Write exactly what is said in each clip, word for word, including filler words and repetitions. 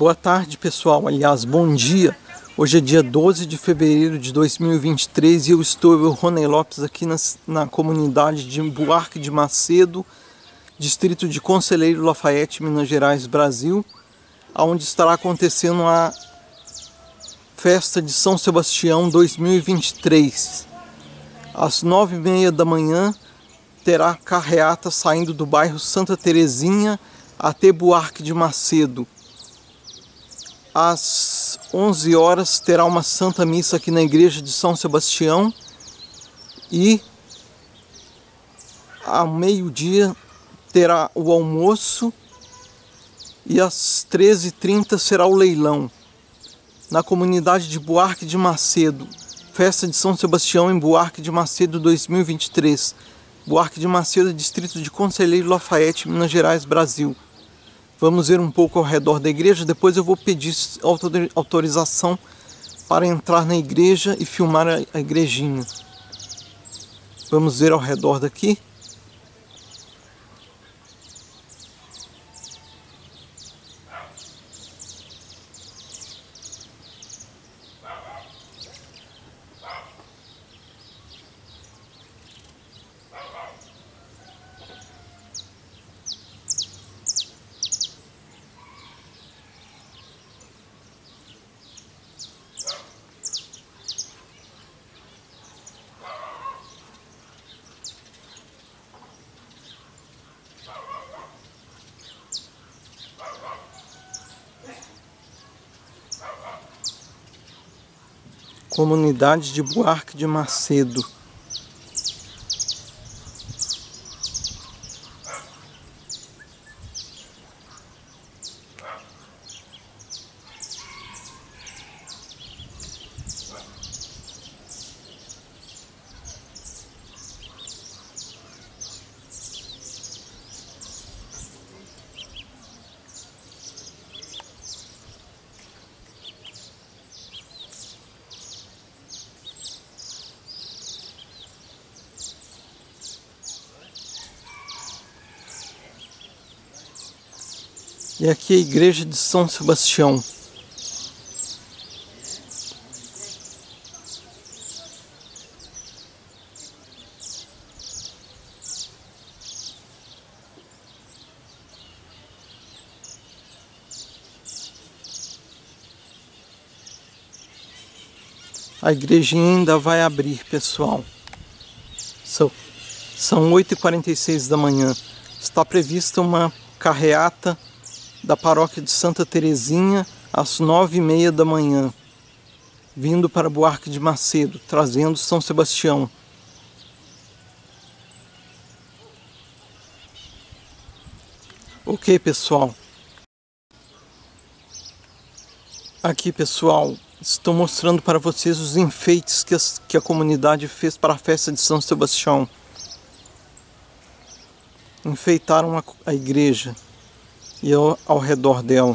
Boa tarde, pessoal. Aliás, bom dia. Hoje é dia doze de fevereiro de dois mil e vinte e três e eu estou, eu, Rony Lopes, aqui na, na comunidade de Buarque de Macedo, distrito de Conselheiro Lafayette, Minas Gerais, Brasil, onde estará acontecendo a festa de São Sebastião dois mil e vinte e três. Às nove e meia da manhã terá carreata saindo do bairro Santa Terezinha até Buarque de Macedo. Às onze horas terá uma Santa Missa aqui na igreja de São Sebastião e ao meio-dia terá o almoço e às treze e trinta será o leilão. Na comunidade de Buarque de Macedo, festa de São Sebastião em Buarque de Macedo dois mil e vinte e três. Buarque de Macedo, distrito de Conselheiro Lafayette, Minas Gerais, Brasil. Vamos ver um pouco ao redor da igreja, depois eu vou pedir autorização para entrar na igreja e filmar a igrejinha. Vamos ver ao redor daqui. Comunidade de Buarque de Macedo. E aqui é a igreja de São Sebastião. A igrejinha ainda vai abrir, pessoal. São, são oito e quarenta e seis da manhã. Está prevista uma carreata da paróquia de Santa Terezinha às nove e meia da manhã, vindo para Buarque de Macedo, trazendo São Sebastião. Ok, pessoal. Aqui, pessoal, estou mostrando para vocês os enfeites que, as, que a comunidade fez para a festa de São Sebastião. Enfeitaram a, a igreja e ao, ao redor dela.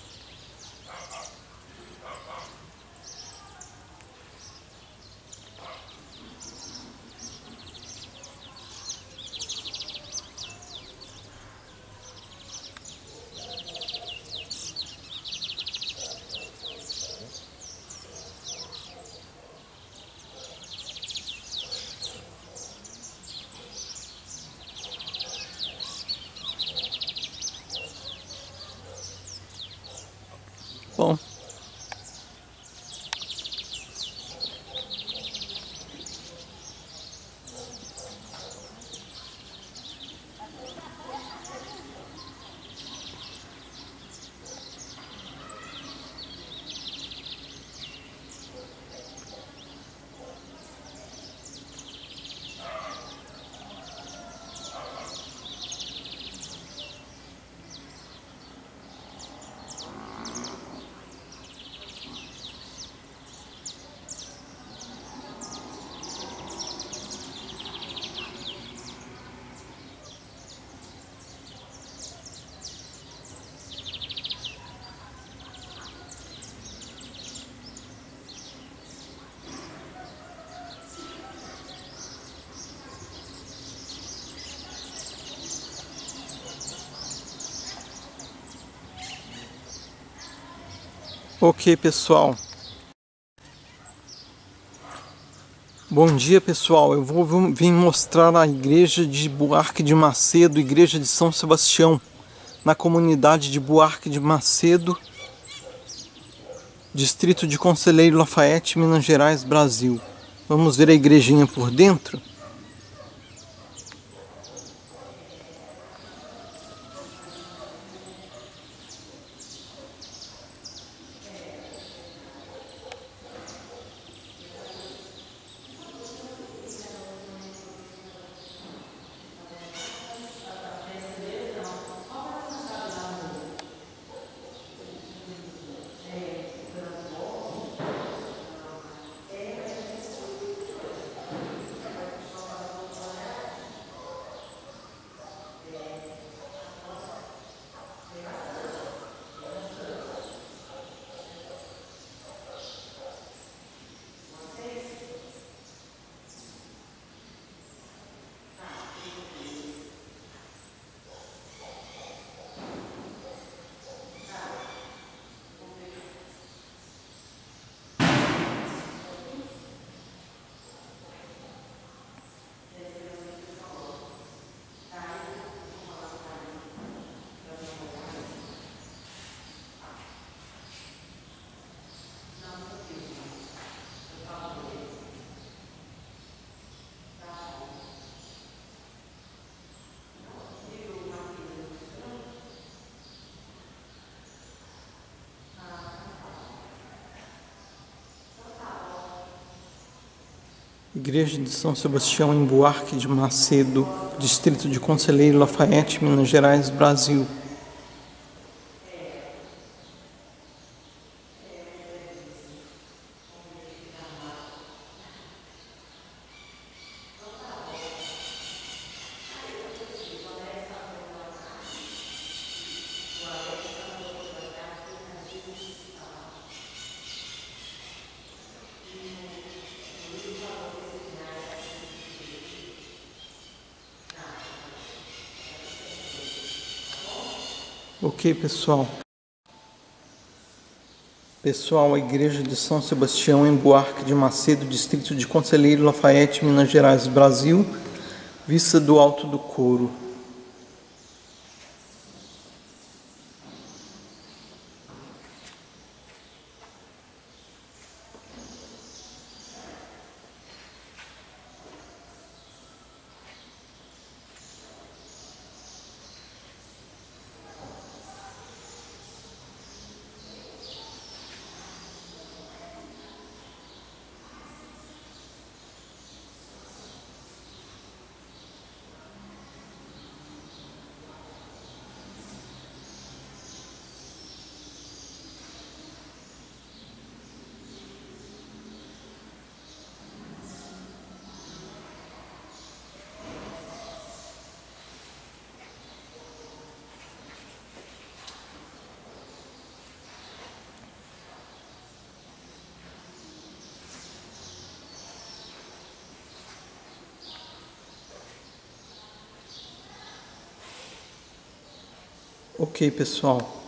Bom, Ok, pessoal. Bom dia, pessoal. Eu vou vir mostrar a igreja de Buarque de Macedo, igreja de São Sebastião, na comunidade de Buarque de Macedo, distrito de Conselheiro Lafayette, Minas Gerais, Brasil. Vamos ver a igrejinha por dentro? Igreja de São Sebastião em Buarque de Macedo, distrito de Conselheiro Lafayette, Minas Gerais, Brasil. Ok, pessoal. Pessoal, a igreja de São Sebastião em Buarque de Macedo, distrito de Conselheiro Lafayette, Minas Gerais, Brasil, vista do Alto do Couro. Ok, pessoal.